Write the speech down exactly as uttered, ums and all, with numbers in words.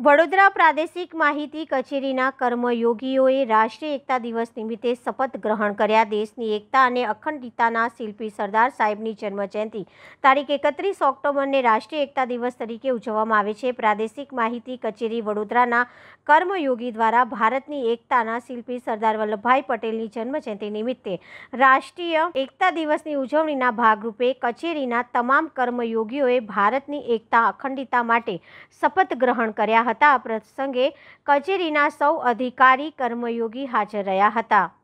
વડોદરા પ્રાદેશિક માહિતી કચેરીના કર્મયોગીઓએ રાષ્ટ્રીય એકતા દિવસ નિમિત્તે શપથ ગ્રહણ કર્યા। દેશની એકતા અને અખંડિતતાના શિલ્પી સરદાર સાહેબની જન્મજયંતિ તારીખ એકત્રીસ ઓક્ટોબરને રાષ્ટ્રીય એકતા દિવસ તરીકે ઉજવવામાં આવે છે। પ્રાદેશિક માહિતી કચેરી વડોદરાના કર્મયોગી દ્વારા ભારતની એકતાના શિલ્પી સરદાર વલ્લભભાઈ પટેલની જન્મજયંતિ નિમિત્તે રાષ્ટ્રીય એકતા દિવસની ઉજવણીના ભાગરૂપે કચેરીના તમામ કર્મયોગીઓએ ભારતની એકતા અખંડિતતા માટે શપથ ગ્રહણ કર્યા હતા। આ પ્રસંગે કચેરીના સૌ અધિકારી કર્મયોગી હાજર રહ્યા હતા।